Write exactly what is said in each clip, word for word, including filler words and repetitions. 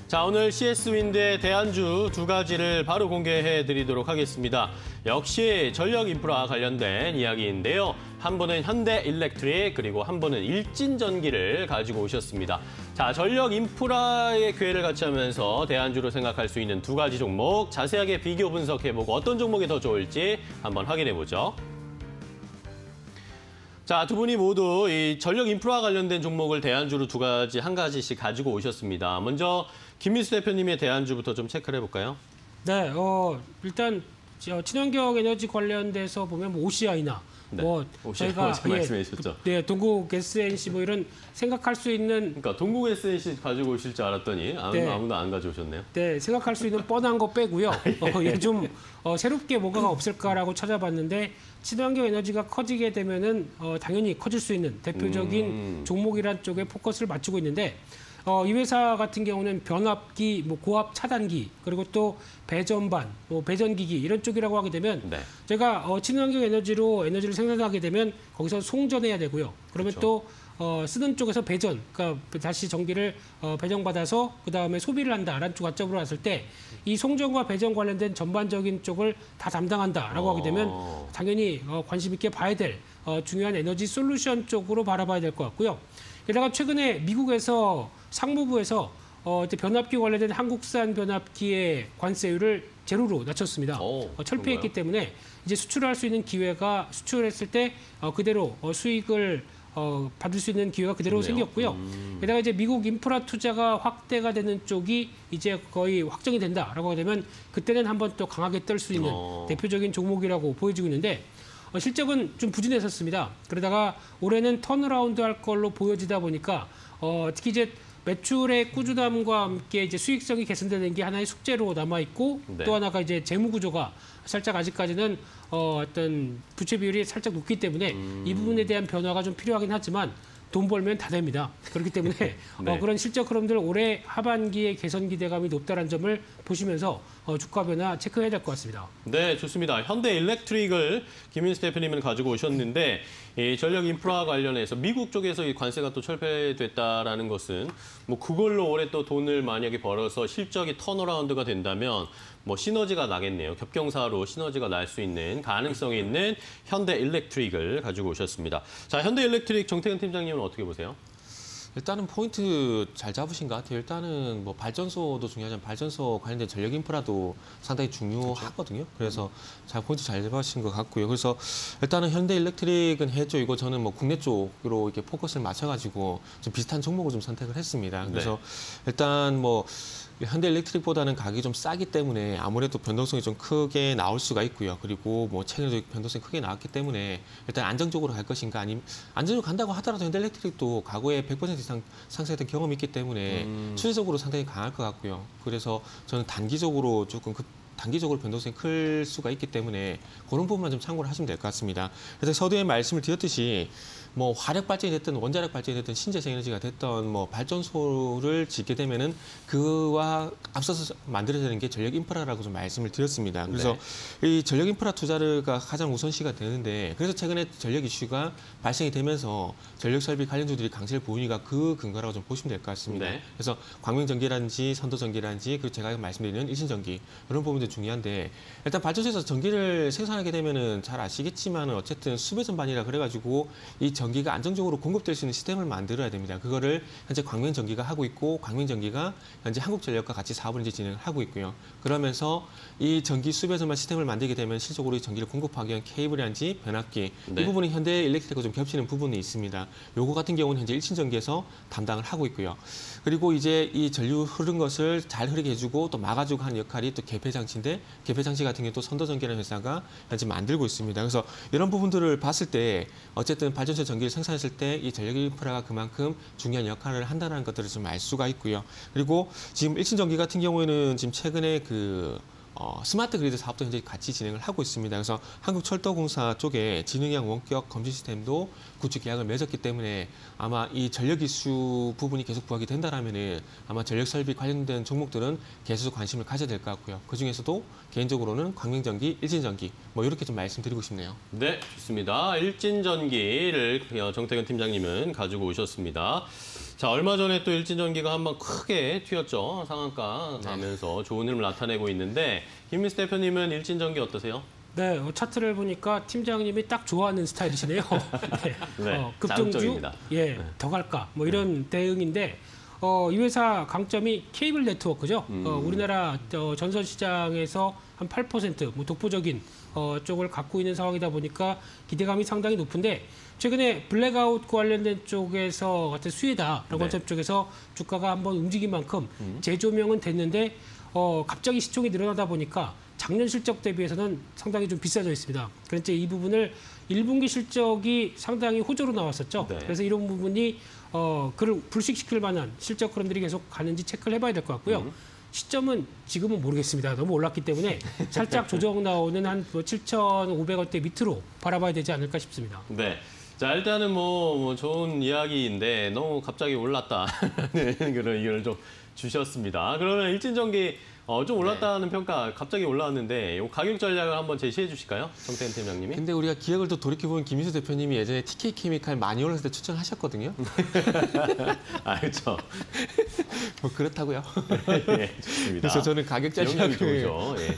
자, 오늘 씨에스윈드의 대안주 두 가지를 바로 공개해 드리도록 하겠습니다. 역시 전력 인프라 관련된 이야기인데요. 한 분은 현대 일렉트릭, 그리고 한 분은 일진전기를 가지고 오셨습니다. 자, 전력 인프라의 기회를 같이 하면서 대안주로 생각할 수 있는 두 가지 종목 자세하게 비교 분석해보고 어떤 종목이 더 좋을지 한번 확인해보죠. 자, 두 분이 모두 이 전력 인프라 관련된 종목을 대안주로 두 가지, 한 가지씩 가지고 오셨습니다. 먼저 김민수 대표님의 대안주부터 좀 체크를 해볼까요? 네, 어, 일단 친환경 에너지 관련돼서 보면 뭐 오씨아이나 네. 뭐 오씨아이, 저희가 오씨아이 말씀해 주셨죠. 네, 동국 에스엔씨 뭐 이런 생각할 수 있는 그러니까 동국 에스엔씨 가지고 오실 줄 알았더니 아무, 네. 아무도 안 가져오셨네요. 네, 생각할 수 있는 뻔한 거 빼고요. 어, 예, 좀 어, 새롭게 뭐가 없을까라고 찾아봤는데 친환경 에너지가 커지게 되면은 어, 당연히 커질 수 있는 대표적인 음. 종목이란 쪽에 포커스를 맞추고 있는데. 어, 이 회사 같은 경우는 변압기, 뭐 고압 차단기, 그리고 또 배전반, 뭐 배전기기 이런 쪽이라고 하게 되면 네. 제가 어, 친환경 에너지로 에너지를 생산하게 되면 거기서 송전해야 되고요. 그러면 그렇죠. 또 어, 쓰는 쪽에서 배전, 그러니까 다시 전기를 어, 배정받아서 그 다음에 소비를 한다라는 쪽 관점으로 왔을 때 이 송전과 배전 관련된 전반적인 쪽을 다 담당한다라고 어... 하게 되면 당연히 어, 관심 있게 봐야 될 어, 중요한 에너지 솔루션 쪽으로 바라봐야 될 것 같고요. 게다가 최근에 미국에서 상무부에서 어, 이제 변압기 관련된 한국산 변압기의 관세율을 제로로 낮췄습니다. 오, 어, 철폐했기 때문에 이제 수출할 수 있는 기회가 수출했을 때 어, 그대로 어, 수익을 어, 받을 수 있는 기회가 그대로 좋네요. 생겼고요. 음. 게다가 이제 미국 인프라 투자가 확대가 되는 쪽이 이제 거의 확정이 된다라고 되면 그때는 한번 또 강하게 뜰 수 있는 어. 대표적인 종목이라고 보여지고 있는데 어, 실적은 좀 부진했었습니다. 그러다가 올해는 턴어라운드 할 걸로 보여지다 보니까 어, 특히 이제 매출의 꾸준함과 함께 이제 수익성이 개선되는 게 하나의 숙제로 남아 있고 네. 또 하나가 이제 재무 구조가 살짝 아직까지는 어, 어떤 부채 비율이 살짝 높기 때문에 음. 이 부분에 대한 변화가 좀 필요하긴 하지만 돈 벌면 다 됩니다. 그렇기 때문에 네. 어, 그런 실적 흐름들 올해 하반기에 개선 기대감이 높다는 점을 보시면서 어, 주가 변화 체크해야 될 것 같습니다. 네, 좋습니다. 현대 일렉트릭을 김민수 대표님은 가지고 오셨는데 이 전력 인프라 관련해서 미국 쪽에서 이 관세가 또 철폐됐다라는 것은 뭐 그걸로 올해 또 돈을 만약에 벌어서 실적이 턴어라운드가 된다면 뭐 시너지가 나겠네요. 겹경사로 시너지가 날 수 있는 가능성이 있는 현대 일렉트릭을 가지고 오셨습니다. 자, 현대 일렉트릭 정태근 팀장님은 어떻게 보세요? 일단은 포인트 잘 잡으신 것 같아요. 일단은 뭐 발전소도 중요하지만 발전소 관련된 전력 인프라도 상당히 중요하거든요. 그래서 잘 포인트 잘 잡으신 것 같고요. 그래서 일단은 현대 일렉트릭은 해줘이고 저는 뭐 국내 쪽으로 이렇게 포커스를 맞춰가지고 좀 비슷한 종목을 좀 선택을 했습니다. 그래서 네. 일단 뭐 현대 일렉트릭보다는 가격이 좀 싸기 때문에 아무래도 변동성이 좀 크게 나올 수가 있고요. 그리고 뭐 최근에도 변동성이 크게 나왔기 때문에 일단 안정적으로 갈 것인가 아니면 안정적으로 간다고 하더라도 현대 일렉트릭도 과거에 백 퍼센트 이상 상승했던 경험이 있기 때문에 음. 추세적으로 상당히 강할 것 같고요. 그래서 저는 단기적으로 조금 그 단기적으로 변동성이 클 수가 있기 때문에 그런 부분만 좀 참고를 하시면 될 것 같습니다. 그래서 서두에 말씀을 드렸듯이 뭐 화력 발전이 됐든 원자력 발전이 됐든 신재생 에너지가 됐던 뭐 발전소를 짓게 되면은 그와 앞서서 만들어야 되는 게 전력 인프라라고 좀 말씀을 드렸습니다. 그래서 네. 이 전력 인프라 투자가 가장 우선시가 되는데 그래서 최근에 전력 이슈가 발생이 되면서 전력 설비 관련주들이 강세를 보이니까 그 근거라고 좀 보시면 될 것 같습니다. 네. 그래서 광명전기라든지 선도전기라든지 그리고 제가 말씀드리는 일신전기 이런 부분도 중요한데 일단 발전소에서 전기를 생산하게 되면은 잘 아시겠지만은 어쨌든 수배전반이라 그래가지고 이 전기가 안정적으로 공급될 수 있는 시스템을 만들어야 됩니다. 그거를 현재 광명전기가 하고 있고 광명전기가 현재 한국전력과 같이 사업을 이제 진행을 하고 있고요. 그러면서 이 전기 수배전반 시스템을 만들게 되면 실적으로 이 전기를 공급하기 위한 케이블이란지 변압기 네. 이 부분이 현대 일렉트릭과 좀 겹치는 부분이 있습니다. 요거 같은 경우는 현재 일신전기에서 담당을 하고 있고요. 그리고 이제 이 전류 흐른 것을 잘 흐르게 해주고 또 막아주고 하는 역할이 또 개폐장치인데 개폐장치 같은 경우 또 선도전기라는 회사가 현재 만들고 있습니다. 그래서 이런 부분들을 봤을 때 어쨌든 발전소 전기를 생산했을 때 이 전력 인프라가 그만큼 중요한 역할을 한다는 것들을 좀 알 수가 있고요. 그리고 지금 일신전기 같은 경우에는 지금 최근에 그 어, 스마트 그리드 사업도 현재 같이 진행을 하고 있습니다. 그래서 한국철도공사 쪽에 지능형 원격 검진 시스템도 구축 계약을 맺었기 때문에 아마 이 전력 이슈 부분이 계속 부각이 된다라면은 아마 전력 설비 관련된 종목들은 계속 관심을 가져야 될 것 같고요. 그 중에서도 개인적으로는 광명전기, 일진전기 뭐 이렇게 좀 말씀드리고 싶네요. 네, 좋습니다. 일진전기를 정태근 팀장님은 가지고 오셨습니다. 자, 얼마 전에 또 일진전기가 한번 크게 튀었죠. 상한가 가면서 좋은 흐름 나타내고 있는데 김민수 대표님은 일진전기 어떠세요? 네, 어, 차트를 보니까 팀장님이 딱 좋아하는 스타일이시네요. 네, 네, 어, 급등주, 장점입니다. 예, 네. 더 갈까, 뭐 이런 대응인데 어, 이 회사 강점이 케이블 네트워크죠. 음. 어, 우리나라 어, 전선 시장에서 한 팔 퍼센트 뭐 독보적인 어, 쪽을 갖고 있는 상황이다 보니까 기대감이 상당히 높은데 최근에 블랙아웃 관련된 쪽에서 같은 수혜다라는 네. 컨셉 쪽에서 주가가 한번 움직인 만큼 음. 재조명은 됐는데 어, 갑자기 시총이 늘어나다 보니까 작년 실적 대비해서는 상당히 좀 비싸져 있습니다. 그래서 이 부분을 일 분기 실적이 상당히 호조로 나왔었죠. 네. 그래서 이런 부분이 어, 그를 불식시킬 만한 실적 흐름들이 계속 가는지 체크를 해봐야 될 것 같고요. 음. 시점은 지금은 모르겠습니다. 너무 올랐기 때문에 살짝 조정 나오는 한 칠천오백 원대 밑으로 바라봐야 되지 않을까 싶습니다. 네. 자, 일단은 뭐, 뭐 좋은 이야기인데 너무 갑자기 올랐다는 그런 의견을 좀 주셨습니다. 그러면 일진전기 어, 좀 올랐다는 평가 갑자기 올라왔는데 이 가격 전략을 한번 제시해 주실까요? 정태현 팀장님이. 근데 우리가 기억을 또 돌이켜보면 김민수 대표님이 예전에 티케이케미칼 많이 올랐을 때 추천하셨거든요. 아, 그렇죠. 뭐 그렇다고요. 예, 좋습니다. 그래서 저는 가격 기억력이 전략을 좋죠. 예.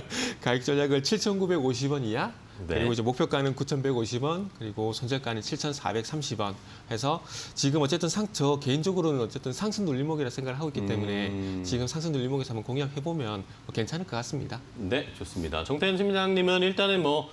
가격 전략을 칠천구백오십 원 이하, 네. 그리고 이제 목표가는 구천백오십 원, 그리고 손절가는 칠천사백삼십 원 해서 지금 어쨌든 상, 저 개인적으로는 어쨌든 상승 눌림목이라 생각을 하고 있기 때문에 음. 지금 상승 눌림목에서 한번 공략해 보면 뭐 괜찮을 것 같습니다. 네, 좋습니다. 정태현 팀장님은 일단은 뭐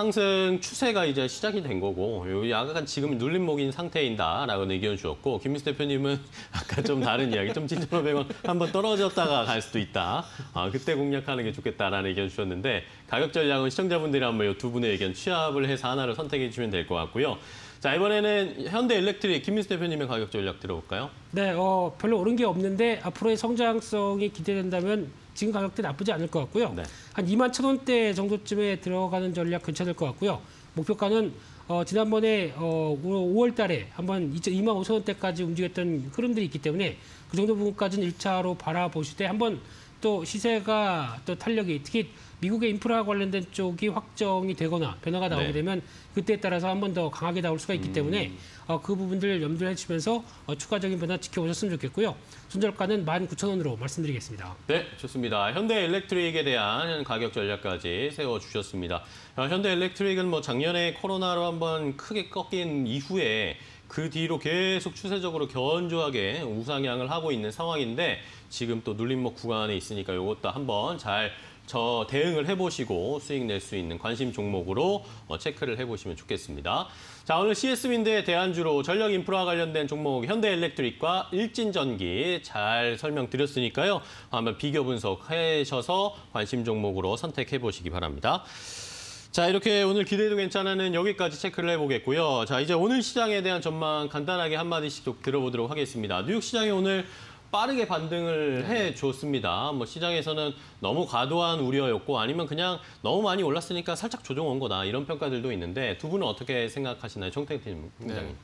상승 추세가 이제 시작이 된 거고 요 약간 지금 눌림목인 상태인다라고 의견 주었고 김민수 대표님은 아까 좀 다른 이야기 좀 칠천오백 원 한번 떨어졌다가 갈 수도 있다. 아, 그때 공략하는 게 좋겠다라는 의견 주셨는데 가격 전략은 시청자분들이 한번 이 두 분의 의견 취합을 해서 하나를 선택해 주시면 될 것 같고요. 자, 이번에는 현대일렉트릭 김민수 대표님의 가격 전략 들어볼까요? 네, 어, 별로 오른 게 없는데 앞으로의 성장성이 기대된다면 지금 가격대 나쁘지 않을 것 같고요. 네. 한 이만 천 원대 정도쯤에 들어가는 전략 괜찮을 것 같고요. 목표가는 어, 지난번에 어, 오월 달에 한번 이만 오천 원대까지 움직였던 흐름들이 있기 때문에 그 정도 부분까지는 일 차로 바라보실 때 한번 또 시세가 또 탄력이 특히 미국의 인프라 관련된 쪽이 확정이 되거나 변화가 나오게 네. 되면 그때에 따라서 한 번 더 강하게 나올 수가 있기 때문에 어, 그 부분들 염두에 주시면서 어, 추가적인 변화 지켜보셨으면 좋겠고요. 손절가는 만 구천 원으로 말씀드리겠습니다. 네, 좋습니다. 현대일렉트릭에 대한 가격 전략까지 세워주셨습니다. 어, 현대일렉트릭은 뭐 작년에 코로나로 한번 크게 꺾인 이후에 그 뒤로 계속 추세적으로 견조하게 우상향을 하고 있는 상황인데 지금 또 눌림목 구간에 있으니까 이것도 한번 잘 저 대응을 해보시고 수익 낼 수 있는 관심 종목으로 어, 체크를 해보시면 좋겠습니다. 자, 오늘 씨에스윈드의 대안주로 전력 인프라 관련된 종목 현대일렉트릭과 일진전기 잘 설명드렸으니까요. 한번 비교 분석하셔서 관심 종목으로 선택해 보시기 바랍니다. 자, 이렇게 오늘 기대도 괜찮은 여기까지 체크를 해보겠고요. 자, 이제 오늘 시장에 대한 전망 간단하게 한마디씩 좀 들어보도록 하겠습니다. 뉴욕 시장이 오늘 빠르게 반등을 해줬습니다. 뭐 시장에서는 너무 과도한 우려였고 아니면 그냥 너무 많이 올랐으니까 살짝 조정 온 거다 이런 평가들도 있는데 두 분은 어떻게 생각하시나요? 정태근 팀장님. 네.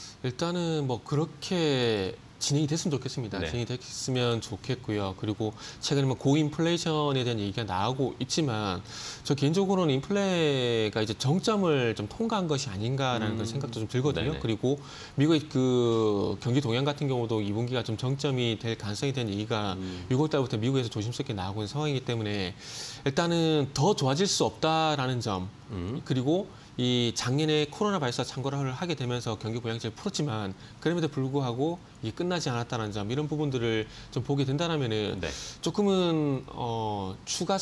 일단은 뭐 그렇게 진행이 됐으면 좋겠습니다. 네. 진행이 됐으면 좋겠고요. 그리고 최근에 뭐 고인플레이션에 대한 얘기가 나오고 있지만 저 개인적으로는 인플레가 이제 정점을 좀 통과한 것이 아닌가라는 음. 그런 생각도 좀 들거든요. 네네. 그리고 미국의 그 경기 동향 같은 경우도 이 분기가 좀 정점이 될 가능성에 대한 얘기가 음. 유월 달부터 미국에서 조심스럽게 나오고 있는 상황이기 때문에 일단은 더 좋아질 수 없다라는 점 음. 그리고 이 작년에 코로나 발사 참고를 하게 되면서 경기 부양제를 풀었지만 그럼에도 불구하고 이게 끝나지 않았다는 점 이런 부분들을 좀 보게 된다면은 네. 조금은 어, 추가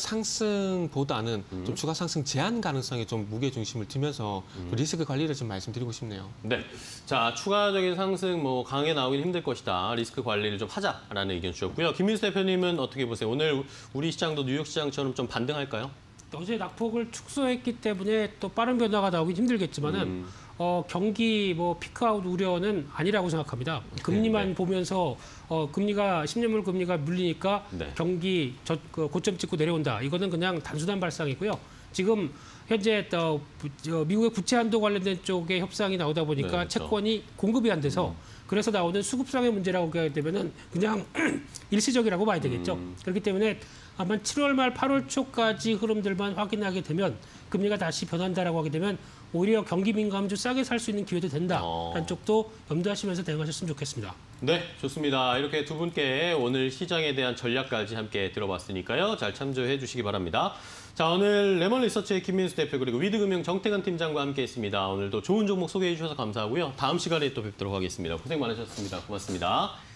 상승보다는 음. 좀 추가 상승 제한 가능성에 좀 무게 중심을 두면서 좀 리스크 관리를 좀 말씀드리고 싶네요. 네. 자, 추가적인 상승 뭐 강하게 나오긴 힘들 것이다. 리스크 관리를 좀 하자라는 의견 주셨고요. 김민수 대표님은 어떻게 보세요? 오늘 우리 시장도 뉴욕 시장처럼 좀 반등할까요? 어제 낙폭을 축소했기 때문에 또 빠른 변화가 나오긴 힘들겠지만은 음. 어, 경기 뭐 피크아웃 우려는 아니라고 생각합니다. 금리만 네. 보면서 어, 금리가 십 년물 금리가 물리니까 네. 경기 저, 그 고점 찍고 내려온다. 이거는 그냥 단순한 발상이고요. 지금 현재 또 미국의 구체 한도 관련된 쪽에 협상이 나오다 보니까 네, 그렇죠. 채권이 공급이 안 돼서 그래서 나오는 수급상의 문제라고 하게 되면은 그냥 일시적이라고 봐야 되겠죠. 음. 그렇기 때문에 아마 칠월 말 팔월 초까지 흐름들만 확인하게 되면 금리가 다시 변한다라고 하게 되면 오히려 경기 민감하면 좀 싸게 살 수 있는 기회도 된다라는 어. 쪽도 염두하시면서 대응하셨으면 좋겠습니다. 네, 좋습니다. 이렇게 두 분께 오늘 시장에 대한 전략까지 함께 들어봤으니까요. 잘 참조해 주시기 바랍니다. 자, 오늘 레몬 리서치의 김민수 대표 그리고 위드금융 정태근 팀장과 함께했습니다. 오늘도 좋은 종목 소개해 주셔서 감사하고요. 다음 시간에 또 뵙도록 하겠습니다. 고생 많으셨습니다. 고맙습니다.